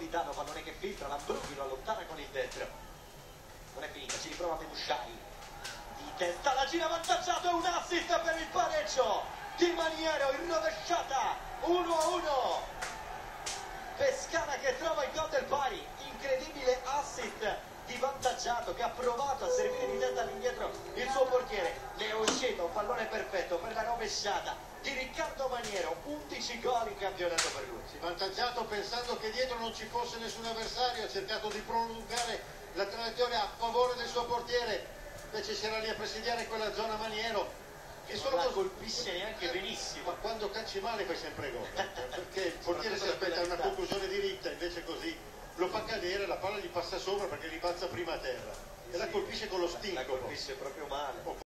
Politano, pallone che filtra, Lambrughi lo allontana con il destro. Non è finita, ci riprova Temusciai. Di testa la gira, avvantaggiato, e un assist per il pareggio di Maniero in rovesciata, 1-1. Pescara che trova il gol del pari, incredibile assist di Vantaggiato che ha provato a servire di testa all'indietro il suo portiere. Ne è uscito un pallone perfetto per la rovesciata di Riccardo Maniero, 11 gol in campionato per lui. Si Vantaggiato, pensando che dietro non ci fosse nessun avversario, ha cercato di prolungare la traiettoria a favore del suo portiere, invece c'era lì a presidiare quella zona Maniero che non la colpisce neanche benissimo. Ma quando calci male fai sempre gol, perché il portiere si aspetta una conclusione diritta, invece così lo fa cadere, la palla gli passa sopra perché gli balza prima a terra e la colpisce con lo stinco. La colpisce proprio male.